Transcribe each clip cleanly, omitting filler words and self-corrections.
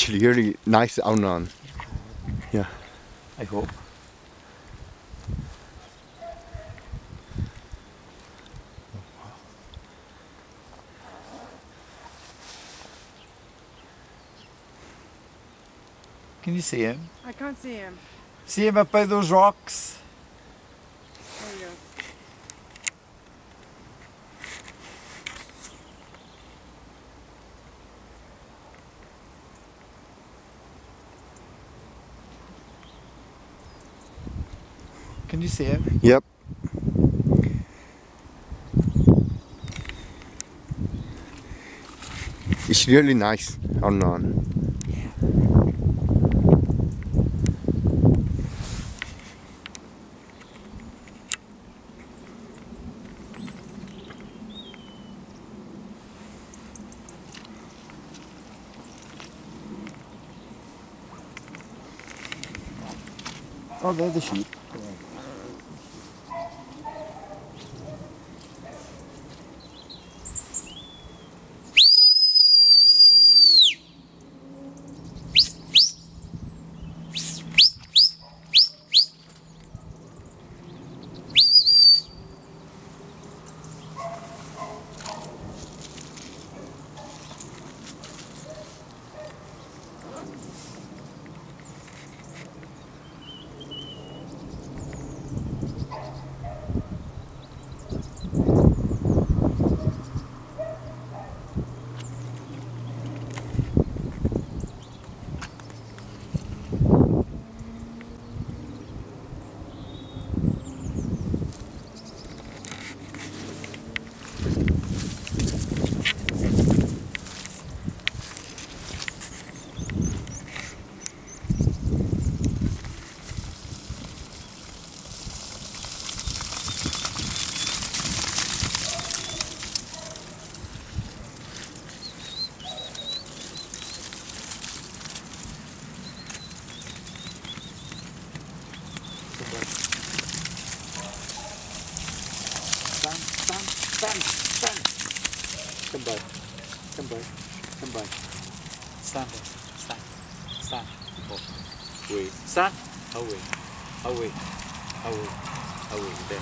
It's really nice out on. Yeah, I hope. Can you see him? I can't see him. See him up by those rocks? There we go. Can you see him? Yep. It's really nice out on. Oh, they're the sheep. Stand. Come by. Stand. Oh. Wait. Stand. Away. There.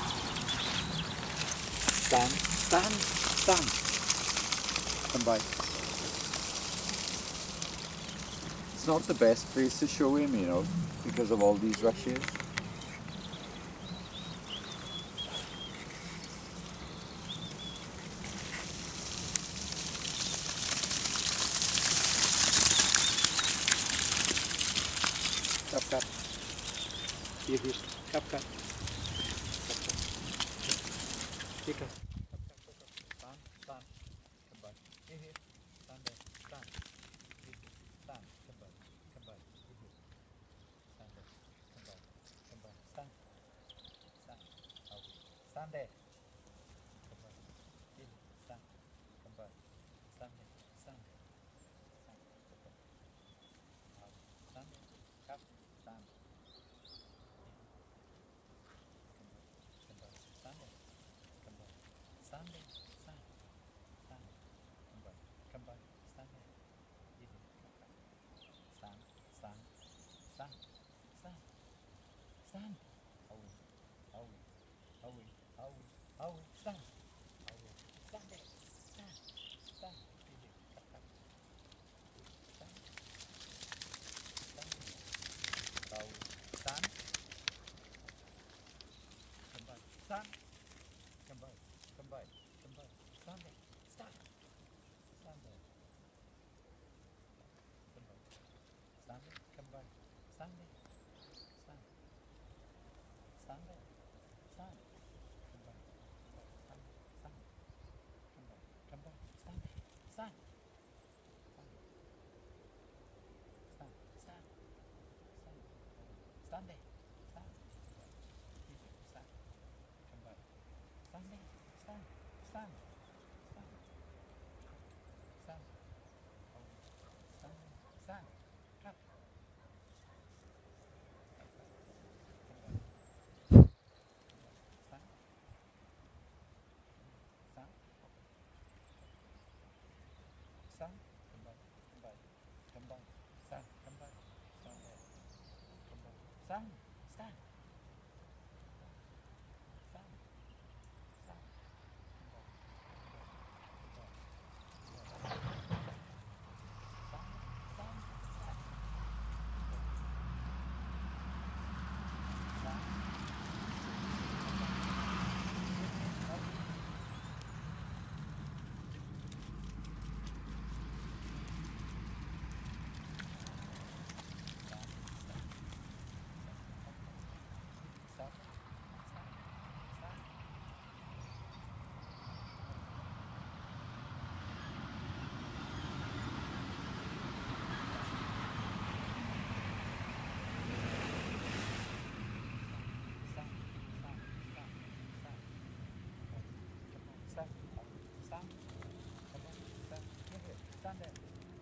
Stand. Come by. It's not the best place to show him, you know, because of all these rushes. Cap. Here. Cap. Cap. Stand. Come back. Here. Stand there. Stand. Stand. Come back. Here. Stand there. Come back. Stand. Out. Stand there. Come back. Here. Stand. Come back. Stand there. Stand. Come back. Out. Stand there. Cap. Stand. Come back. Stand there. Come back. Stand there. Stand. Come back. Stand there. Here. Stand. Stand. Away. Stand. Stand there. Stand. Here. Stand. Stand. Come back. Stand. Come back. Stand there. Stand there. Come back. Stand there. Come back. Stand there. Stand there. Stand. Come back. Stand. Come back. Stand there. Stand. Stand there. Stand. Come back. Stand there. Stand. Stand. Come. Stand. Come back. Stand. Stand. Stand. Stand. Stand there.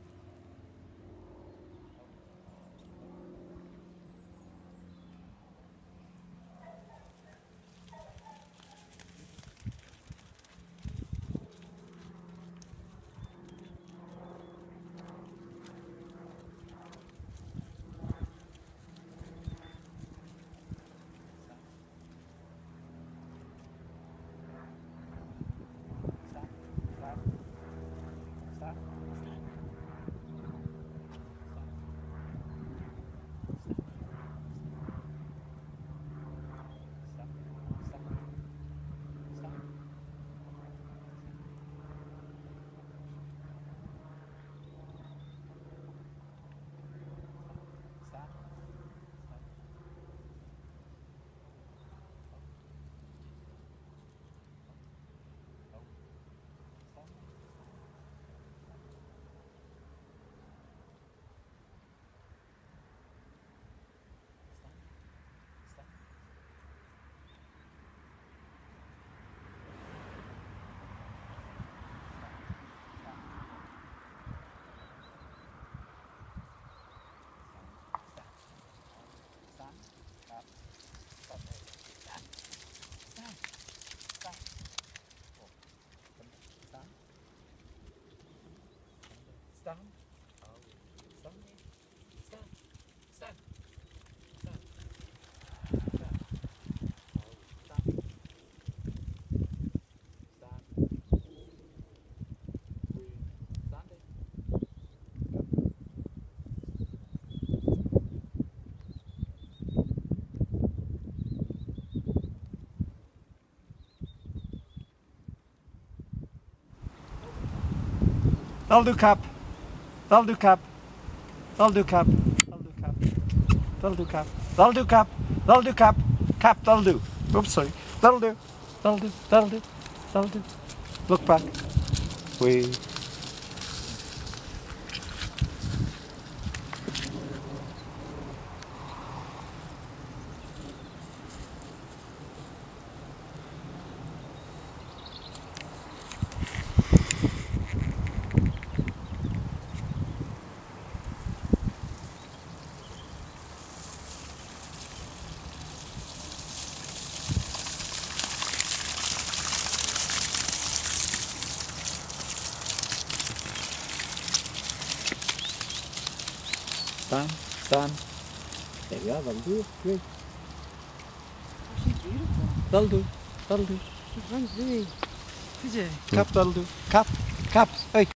Stand. Stand. Stand. Stand. Stand. That'll do, Cap. That'll do, Cap. That'll do, Cap. That'll do, Cap. That'll do, Cap. That'll do, Cap. That'll do, Cap. Cap, that'll do. Oops, sorry. That'll do. That'll do. That'll do. That'll do. Look back. Wee. Stand. There we are, that'll do. Great. She's beautiful. That'll do. That'll do. She runs really. Is it? Cap, that'll do. Cap. Cap. Hey.